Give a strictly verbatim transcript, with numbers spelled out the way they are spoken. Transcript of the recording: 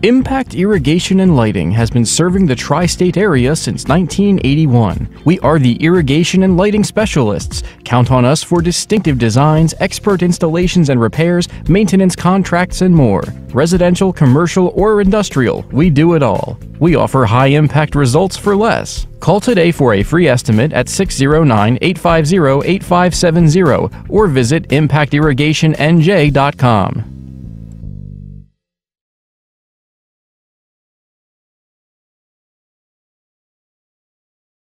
Impact Irrigation and Lighting has been serving the tri-state area since nineteen eighty-one. We are the irrigation and lighting specialists. Count on us for distinctive designs, expert installations and repairs, maintenance contracts, and more. Residential, commercial, or industrial, we do it all. We offer high-impact results for less. Call today for a free estimate at six zero nine, eight five zero, eight five seven zero or visit impact irrigation n j dot com.